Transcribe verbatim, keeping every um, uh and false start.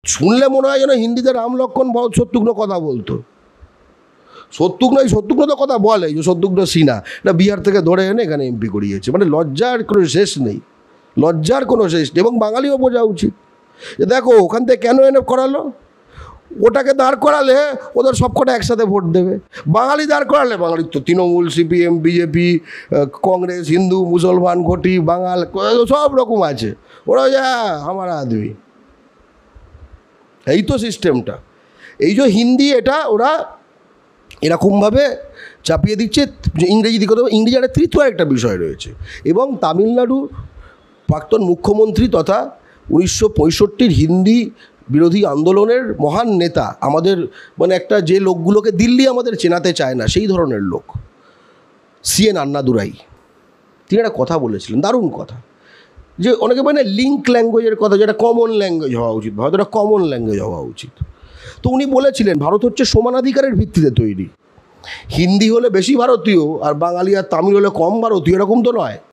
শুনলে মনে হয় যেন হিন্দিতে রাম লক্ষণ শত্রুঘ্ন কথা বলতো। শত্রুঘ্ন এই শত্রুঘ্ন তো কথা বলে, যে শত্রুঘ্ন সিনহা না বিহার থেকে ধরে এনে এখানে এমপি করিয়েছে। মানে লজ্জার কোনো শেষ নেই, লজ্জার কোনো শেষ নেই। এবং বাঙালিও বোঝা উচিত যে দেখো ওখান থেকে কেন এনে করালো, ওটাকে দাঁড় করালে ওদের সবকটা একসাথে ভোট দেবে। বাঙালি দাঁড় করালে বাঙালির তো তৃণমূল, সিপিএম, বিজেপি, কংগ্রেস, হিন্দু, মুসলমান, ঘটি, বাঙাল সব রকম আছে। ওরা যা আমার আদমি, এই তো সিস্টেমটা। এই যে হিন্দি এটা ওরা এরকমভাবে চাপিয়ে দিচ্ছে। ইংরেজি দিকে তো ইংরেজি একটা তৃতীয় একটা বিষয় রয়েছে। এবং তামিলনাড়ুর প্রাক্তন মুখ্যমন্ত্রী তথা উনিশশো পঁয়ষট্টির হিন্দি বিরোধী আন্দোলনের মহান নেতা, আমাদের মানে একটা যে লোকগুলোকে দিল্লি আমাদের চেনাতে চায় না সেই ধরনের লোক, সি এন আন্নাদুরাই, তিনি একটা কথা বলেছিলেন, দারুণ কথা, যে অনেকে মানে লিঙ্ক ল্যাঙ্গুয়েজের কথা, যেটা কমন ল্যাঙ্গুয়েজ হওয়া উচিত, ভারত একটা কমন ল্যাঙ্গুয়েজ হওয়া উচিত। তো উনি বলেছিলেন ভারত হচ্ছে সমানাধিকারের ভিত্তিতে তৈরি, হিন্দি হলে বেশি ভারতীয় আর বাঙালি আর তামিল হলে কম ভারতীয়, এরকম তো নয়।